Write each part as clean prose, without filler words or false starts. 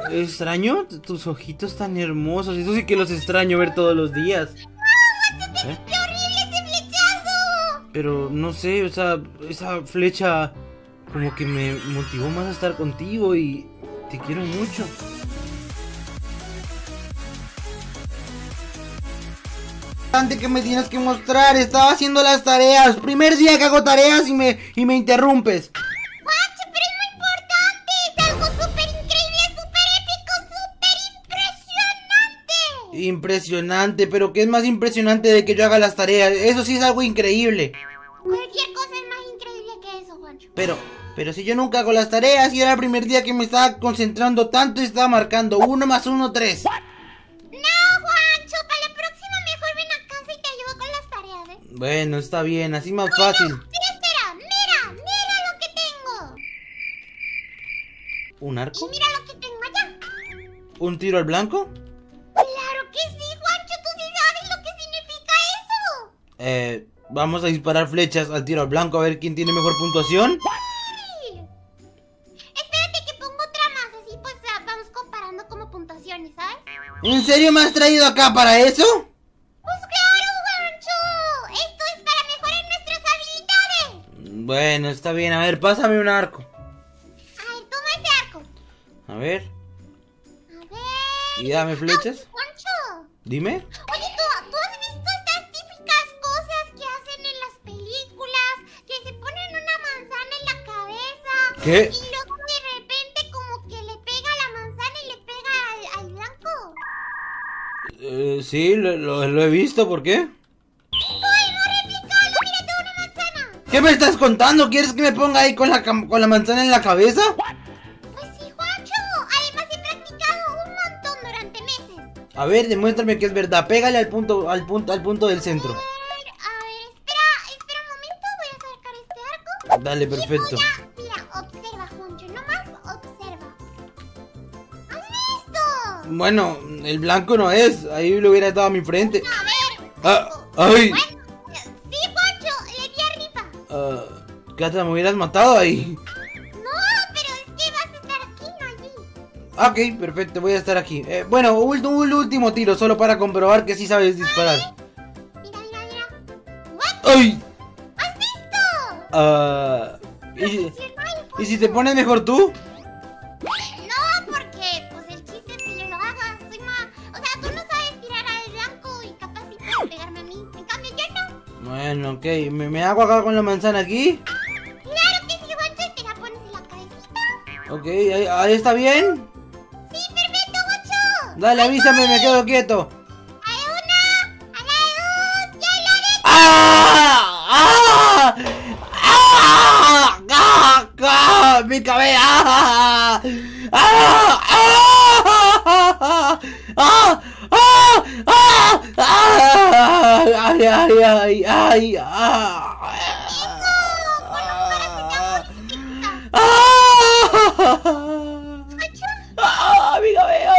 ¿Extraño? Tus ojitos tan hermosos. Eso sí que los extraño ver todos los días. ¿Eh? ¡Qué horrible ese flechazo! Pero no sé, esa flecha como que me motivó más a estar contigo y te quiero mucho. Antes que me tienes que mostrar, estaba haciendo las tareas. Primer día que hago tareas y me interrumpes. Juancho, pero es muy importante. Es algo súper increíble, súper épico, súper impresionante. Impresionante, pero ¿qué es más impresionante de que yo haga las tareas? Eso sí es algo increíble. Cualquier cosa es más increíble que eso, Juancho. Pero si yo nunca hago las tareas y era el primer día que me estaba concentrando tanto y estaba marcando 1 más 1, 3. No, Juancho, para la próxima mejor ven a casa y te ayudo con las tareas, ¿eh? Bueno, está bien, así más fácil. Espera, mira lo que tengo. ¿Un arco? Y mira lo que tengo allá. ¿Un tiro al blanco? Claro que sí, Juancho, tú sí sabes lo que significa eso. Vamos a disparar flechas al tiro al blanco a ver quién tiene mejor puntuación. Sí. Espérate que pongo otra más, así pues vamos comparando como puntuaciones, ¿sabes? ¿En serio me has traído acá para eso? Pues claro, Juancho. Esto es para mejorar nuestras habilidades. Bueno, está bien, a ver, pásame un arco. A ver, toma ese arco. A ver, A ver. y dame flechas. Juancho. Dime. Oye, ¿tú has visto estas típicas cosas que hacen en las películas? Que se ponen una manzana en la cabeza. ¿Qué? Y luego de repente como que le pega la manzana y le pega al blanco. Sí, lo he visto, ¿por qué? ¡Podemos replicarlo! ¡Mira, tengo una manzana! ¿Qué me estás contando? ¿Quieres que me ponga ahí con la manzana en la cabeza? Pues sí, Juancho. Además he practicado un montón durante meses. A ver, demuéstrame que es verdad. Pégale al punto del centro. A ver, espera un momento. Voy a sacar este arco. Dale, perfecto. Mira, observa, Juancho. Nomás observa. ¿Has visto? Bueno, el blanco no es. Ahí lo hubiera estado a mi frente. A ver. ¡Ay! Bueno, sí, Juancho. Le di arriba. Cata, me hubieras matado ahí. No, pero es que vas a estar aquí, no allí. Ok, perfecto, voy a estar aquí. Bueno, un último tiro, solo para comprobar que sí sabes disparar. Mira. ¿What? ¡Ay! ¿Has visto? ¿Y si te pones mejor tú? No, porque pues el chiste es que yo lo haga. Soy más... O sea, tú no sabes tirar al blanco y capaz sí puedes pegarme a mí. En cambio, yo no. Bueno, ok, ¿me hago acá con la manzana aquí? Claro que sí, Juancho, y te la pones en la cabecita. Ok, ahí está bien. Sí, perfecto, Juancho. Dale, avísame, me quedo quieto. A la una, a la dos, y a la de... ¡Ah! ¡Ah! ¡Ah! ¡Ah! ¡Ah! ¡Mi cabeza! ¡Ah! ¡Ah! ¡Ah! ¡Ah! ¡Ah! ¡Ah! ¡Ay, ay, ay! ¡Ay! ¡Ah! ¡Ah! ¡Mi cabeza!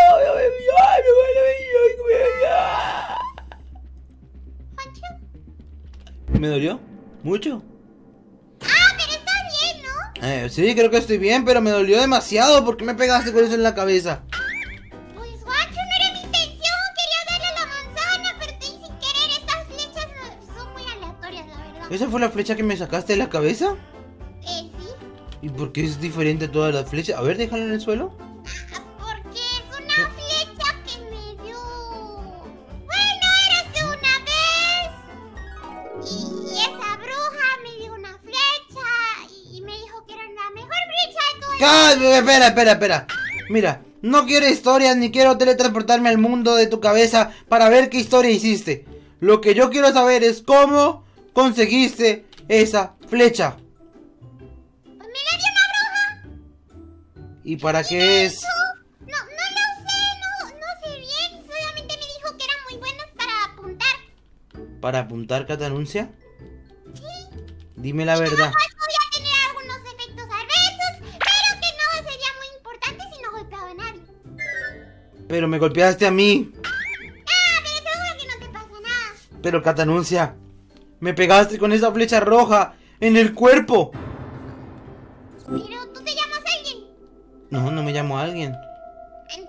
Juancho. ¿Me dolió? ¿Mucho? Ah, pero está bien, ¿no? Sí, creo que estoy bien, pero me dolió demasiado. ¿Por qué me pegaste con eso en la cabeza? Pues, Juancho, no era mi intención. Quería darle a la manzana, pero te di sin querer. Estas flechas son muy aleatorias, la verdad. ¿Esa fue la flecha que me sacaste de la cabeza? Sí. ¿Y por qué es diferente a todas las flechas? A ver, déjala en el suelo. Porque es una flecha que me dio... Bueno, érase una vez. Y esa bruja me dio una flecha y me dijo que era la mejor flecha de todo el mundo. Espera. Mira, no quiero historias ni quiero teletransportarme al mundo de tu cabeza para ver qué historia hiciste. Lo que yo quiero saber es cómo conseguiste esa flecha. Pues me la dio una bruja. ¿Y para qué es? No sé bien. Solamente me dijo que eran muy buenas para apuntar. ¿Para apuntar, Catanuncia? Sí. Dime la verdad. Podía tener algunos efectos adversos, pero que no sería muy importante si no golpeaba a nadie. Pero me golpeaste a mí. Ah, pero seguro que no te pasa nada. Pero, Catanuncia, me pegaste con esa flecha roja en el cuerpo. Pero tú te llamas alguien. No me llamo a alguien.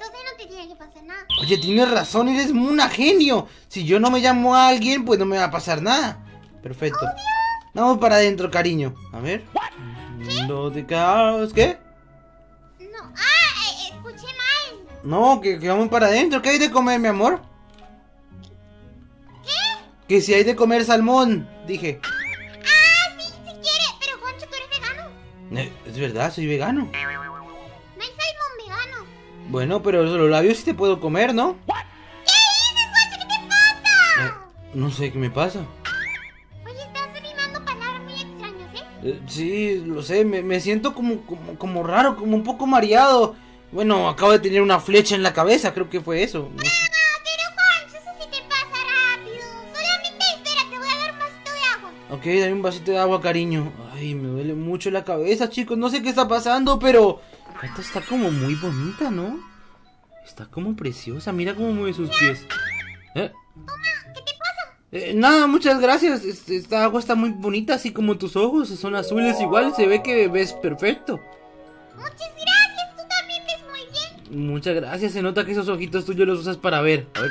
tenía que pasar nada. Oye, tienes razón, eres una genio. Si yo no me llamo a alguien, pues no me va a pasar nada. Perfecto. Vamos para adentro, cariño. A ver. Mundo de caos. ¿Qué? No, escuché mal. No, que vamos para adentro. ¿Qué hay de comer, mi amor? ¿Qué? Que si hay de comer salmón, dije. Ah, sí, si quiere. Pero Juancho, ¿tú eres vegano? Es verdad, soy vegano. No hay salmón vegano. Bueno, pero los labios sí te puedo comer, ¿no? ¿Qué dices, Juancho? ¿Qué te pasa? No sé qué me pasa. Oye, estás rimando palabras muy extrañas, Sí, lo sé, me siento como raro, como un poco mareado. Bueno, acabo de tener una flecha en la cabeza, creo que fue eso. No sé. Pero Juancho, eso sí te pasa rápido. Solamente espera, te voy a dar un vasito de agua. Ok, dame un vasito de agua, cariño. Ay, me duele mucho la cabeza, chicos. No sé qué está pasando, pero esta está como muy bonita, ¿no? Está como preciosa. Mira cómo mueve sus pies. Toma, ¿qué te pasa? Nada, muchas gracias. Esta agua está muy bonita, así como tus ojos. Son azules igual. Se ve que ves perfecto. Muchas gracias, tú también ves muy bien. Muchas gracias. Se nota que esos ojitos tuyos los usas para ver. A ver.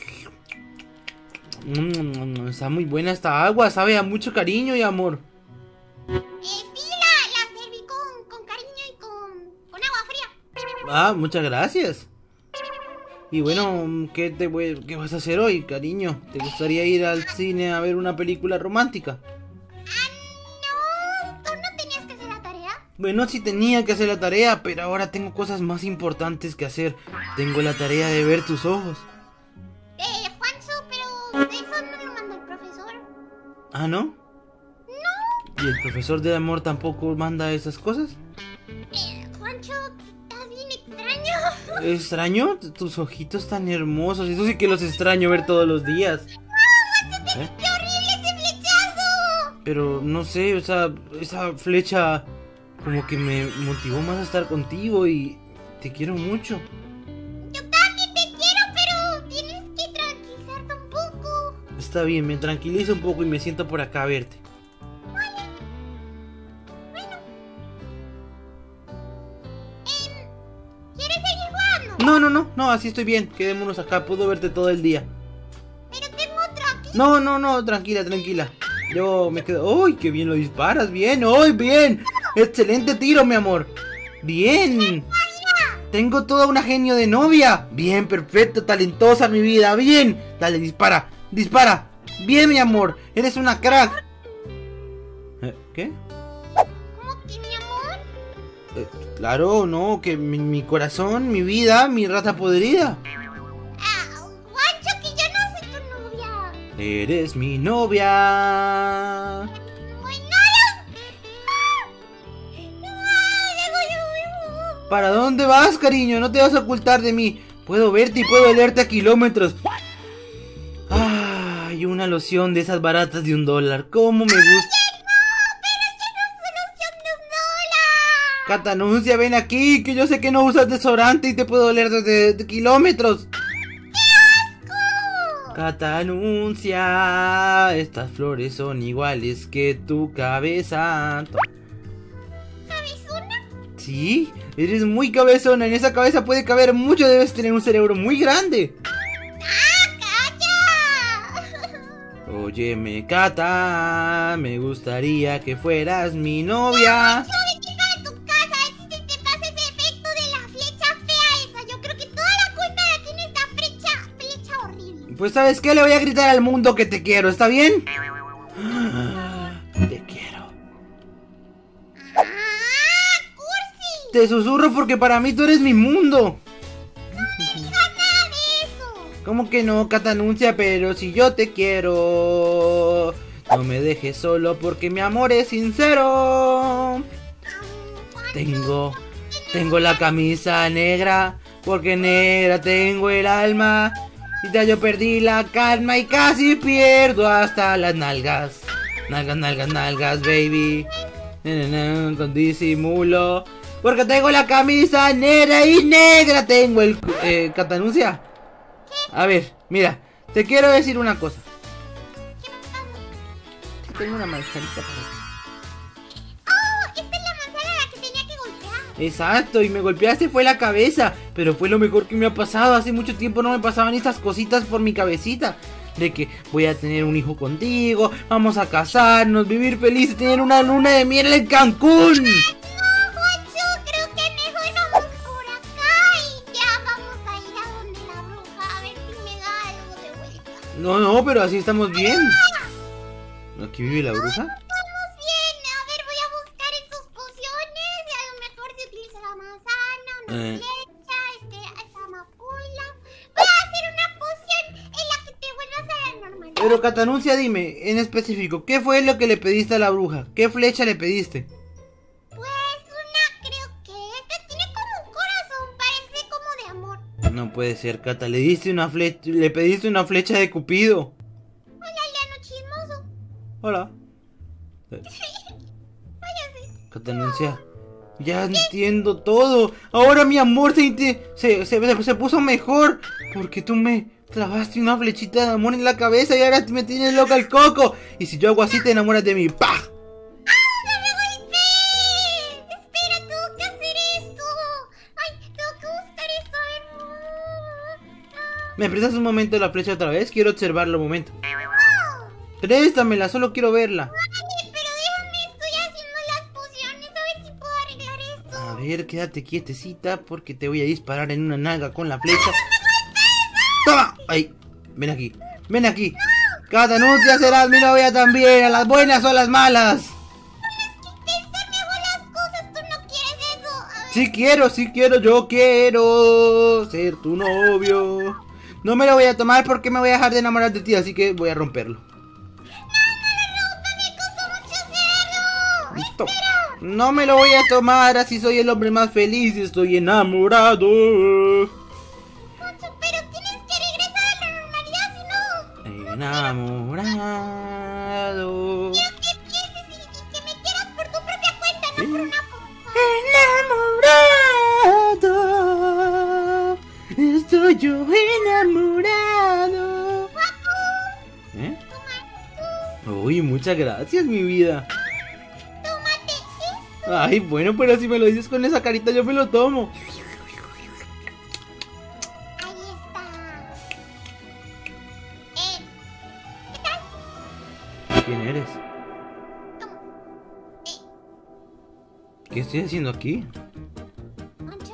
Está muy buena esta agua. Sabe a mucho cariño y amor. Sí, la serví con cariño y con agua fría. Ah, muchas gracias. Y bueno, ¿qué vas a hacer hoy, cariño? ¿Te gustaría ir al cine a ver una película romántica? No, ¿tú no tenías que hacer la tarea? Bueno, sí tenía que hacer la tarea, pero ahora tengo cosas más importantes que hacer. Tengo la tarea de ver tus ojos. Juancho, pero eso no lo manda el profesor. ¿Ah, no? No. ¿Y el profesor del amor tampoco manda esas cosas? Juancho, estás bien extraño. ¿Extraño? Tus ojitos tan hermosos. Eso sí que los extraño ver todos los días. ¿Eh? ¡Qué horrible ese flechazo! Pero no sé, o sea, esa flecha como que me motivó más a estar contigo y te quiero mucho. Yo también te quiero, pero tienes que tranquilizarte un poco. Está bien, me tranquilizo un poco y me siento por acá a verte. ¿Quieres seguir jugando? No, así estoy bien. Quedémonos acá, puedo verte todo el día. Pero tengo otro aquí. No, tranquila. Yo me quedo. ¡Uy, qué bien lo disparas! ¡Bien! ¡Uy, bien! ¡Excelente tiro, mi amor! ¡Bien! Tengo toda una genio de novia. Bien, perfecto, talentosa mi vida. Bien. Dale, dispara. Bien, mi amor. Eres una crack. ¿Qué? ¿Cómo que mi amor? Claro, no, que mi corazón, mi vida, mi rata podrida. Juancho, que yo no soy tu novia. Eres mi novia. Bueno, no. ¿Para dónde vas, cariño? No te vas a ocultar de mí. Puedo verte y puedo leerte a kilómetros. Ay, una loción de esas baratas de $1. ¿Cómo me gusta? Catanuncia, ven aquí, que yo sé que no usas desodorante y te puedo oler desde kilómetros. ¡Qué asco! Catanuncia, estas flores son iguales que tu cabeza. ¿Cabezona? Sí, eres muy cabezona, en esa cabeza puede caber mucho, debes tener un cerebro muy grande. ¡Ah, calla! Óyeme, Cata, me gustaría que fueras mi novia. Pues ¿sabes qué? Le voy a gritar al mundo que te quiero, ¿está bien? Te quiero. ¡Cursi! Te susurro porque para mí tú eres mi mundo. No me digas nada de eso. ¿Cómo que no, Catanuncia? Pero si yo te quiero, no me dejes solo porque mi amor es sincero. Tengo la camisa negra porque negra tengo el alma. Y ya yo perdí la calma y casi pierdo hasta las nalgas. Nalgas, baby. Con disimulo. Porque tengo la camisa negra y negra tengo el... Catanuncia. A ver, mira, te quiero decir una cosa. Tengo una manzanita para ti. ¡Oh! Esta es la manzana a la que tenía que golpear. Exacto, y me golpeaste fue la cabeza, pero fue lo mejor que me ha pasado. Hace mucho tiempo no me pasaban estas cositas por mi cabecita. De que voy a tener un hijo contigo, vamos a casarnos, vivir felices, tener una luna de miel en Cancún. No, Juancho, creo que mejor vamos por acá y ya vamos a ir a donde la bruja a ver si me da algo de vuelta. No, pero así estamos bien. ¿Aquí vive la bruja? Estamos bien, a ver, voy a buscar esas pociones y a lo mejor se utiliza la manzana, una flecha, esa amapola. Voy a hacer una poción en la que te vuelvas a la normalidad. Pero Catanuncia, dime, en específico, ¿qué fue lo que le pediste a la bruja? ¿Qué flecha le pediste? Pues creo que esta tiene como un corazón, parece como de amor. No puede ser, Cata, le pediste una flecha de Cupido. Hola, Leano chismoso. Hola. Váyase. Catanuncia, ya entiendo todo. Ahora mi amor se puso mejor. Porque tú me clavaste una flechita de amor en la cabeza y ahora me tienes loca el coco. Y si yo hago así te enamoras de mí. ¡Pah! ¡No me golpees! Espera, tengo que hacer esto. Ay, tengo que buscar esto. A ver. ¿Me prestas un momento la flecha otra vez? Quiero observarla un momento. ¡Wow! Préstamela, solo quiero verla. Vale, pero déjame, estoy haciendo las pociones. A ver si puedo arreglar esto. A ver, quédate quietecita porque te voy a disparar en una nalga con la flecha. ¡Toma! ¡Ay! Ven aquí, ven aquí. Catanuncia, serás mi novia también. A las buenas o a las malas. Pensar mejor las cosas, tú no quieres eso. A ver. Sí quiero, yo quiero ser tu novio. No me lo voy a tomar porque me voy a dejar de enamorar de ti, así que voy a romperlo. Me costó mucho hacerlo. Listo. No me lo voy a tomar, así soy el hombre más feliz, estoy enamorado. Mucho, pero tienes que regresar a la normalidad, si no. Enamorado. Quiero que pienses y que me quieras por tu propia cuenta, no por una Enamorado. Estoy yo enamorado. ¿Eh? Uy, muchas gracias, mi vida. Tómate esto. Ay, bueno, pero si me lo dices con esa carita yo me lo tomo. Ahí está. ¿Qué tal? ¿Quién eres? Toma. ¿Qué estoy haciendo aquí? ¿Mancho?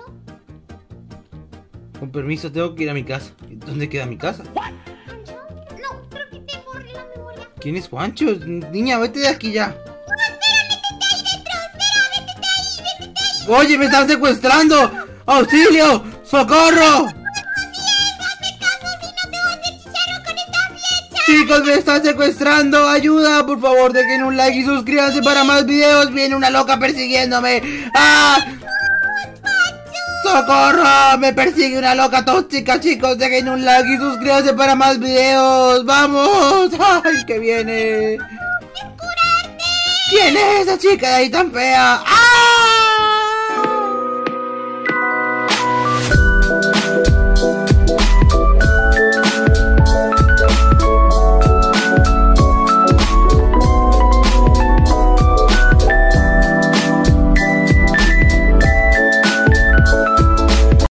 Con permiso, tengo que ir a mi casa. ¿Dónde queda mi casa? ¿Mancho? No, creo que te borré la memoria. ¿Quién es Juancho? Niña, vete de aquí ya. No, espera, métete ahí dentro. Espera, métete ahí. ¡Oye, me están secuestrando! ¡Auxilio! ¡Socorro! Hazme caso, si no te vas a hacer chicharro con esta flecha. Chicos, me están secuestrando. ¡Ayuda! Por favor, dejen un like y suscríbanse para más videos. Viene una loca persiguiéndome. ¡Ah! ¡Socorro! Me persigue una loca tóxica, chicos. Dejen un like y suscríbanse para más videos. ¡Vamos! ¡Ay, que viene! ¡Es curarte! ¿Quién es esa chica de ahí tan fea? ¡Ah!